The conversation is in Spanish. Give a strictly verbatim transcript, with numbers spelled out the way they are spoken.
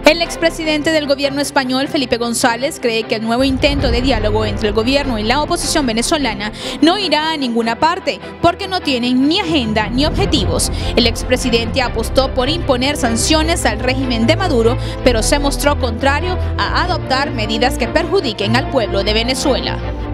El expresidente del gobierno español, Felipe González, cree que el nuevo intento de diálogo entre el gobierno y la oposición venezolana no irá a ninguna parte porque no tienen ni agenda ni objetivos. El expresidente apostó por imponer sanciones al régimen de Maduro, pero se mostró contrario a adoptar medidas que perjudiquen al pueblo de Venezuela.